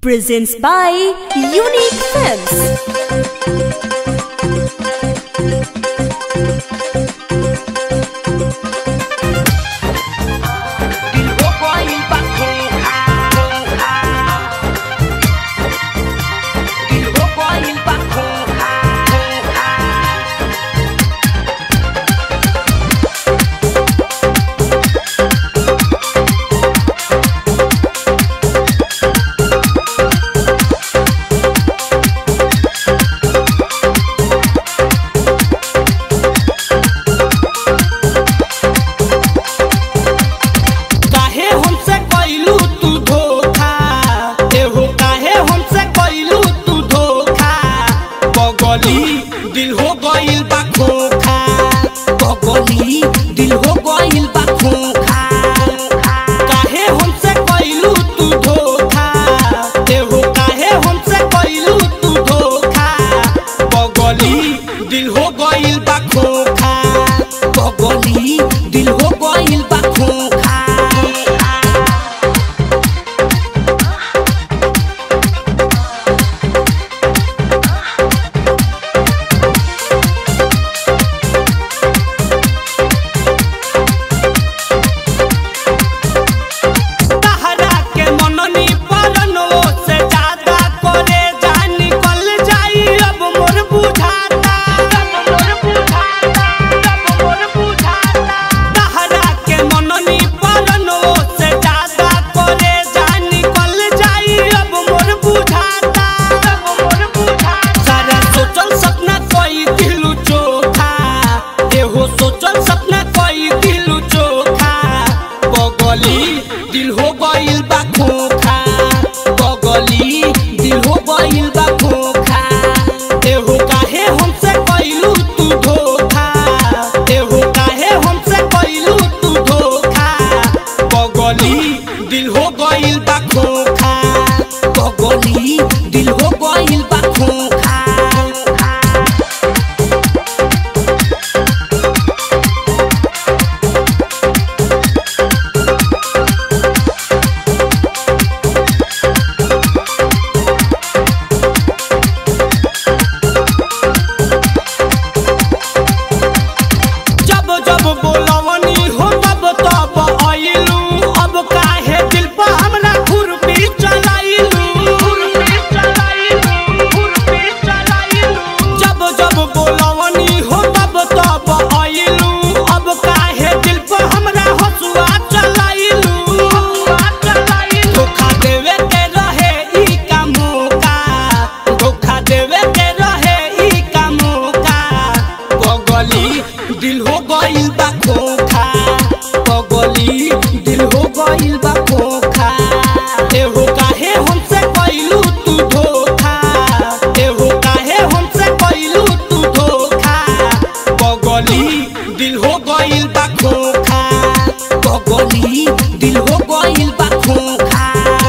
presents by Unique Films. दिल हो गइल बा खोखा बगली दिल हो गइल बा खोखा काहे हमसे कइलू तू धोखा एहो काहे हमसे कइलू तू धोखा बगली दिल हो गइल बा खोखा बगली दिल हो गइल बा खोखा सोचल सपना कोई दिलू चोखा बगली दिल हो गइल बा खोखा बगली दिल हो गइल बा खोखा एहो काहे हमसे कइलू तू धोखा एहो काहे हमसे कइलू तू धोखा बगली दिल हो गइल बा खोखा बगली दिल हो गइल बा खोखा बोलवनी हो तब तब आइलू अब काहे दिल पर हमरा खुरपी चलाइलू जब जब बोलवनी हो तब तब आइलू अब काहे दिल पर हमरा हसुआ चलाइलू धोखा देवे के रहे ई का मौका धोखा देवे के रहे ई का मौका बगली दिल हो गइल बा खोखा बगली दिल हो गइल बा खोखा एहो काहे हमसे कइलू तू धोखा एहो काहे हमसे कइलू तू धोखा बगली दिल हो गइल बा खोखा बगली दिल हो गइल बा खोखा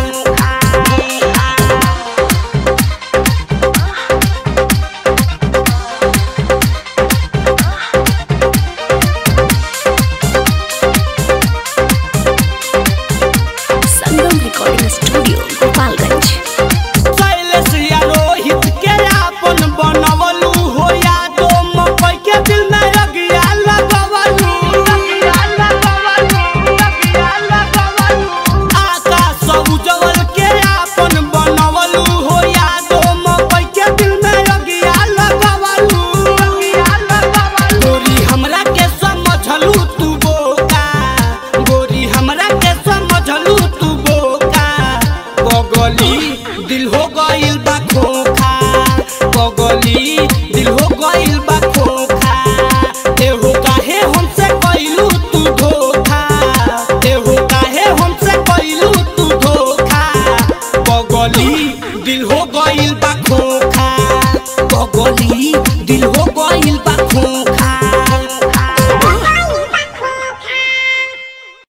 स्टूडियो गोपालगंज शैलेश रोहित के आपन बनवलू हो यादो मकई के दिल में अगिया लगवलू आकाश उज्जवल के आपन बनवलू हो यादो मकई के दिल में अगिया लगवलू गोरी हमरा के समझलू तू बोका गोरी हमरा के समझलू तू बगली दिल हो गइल बा खोखा बगली दिल हो गइल बा खोखा एहो काहे हमसे कइलू तू धोखा एहो काहे हमसे कइलू तू धोखा बगली दिल हो गइल बा खोखा।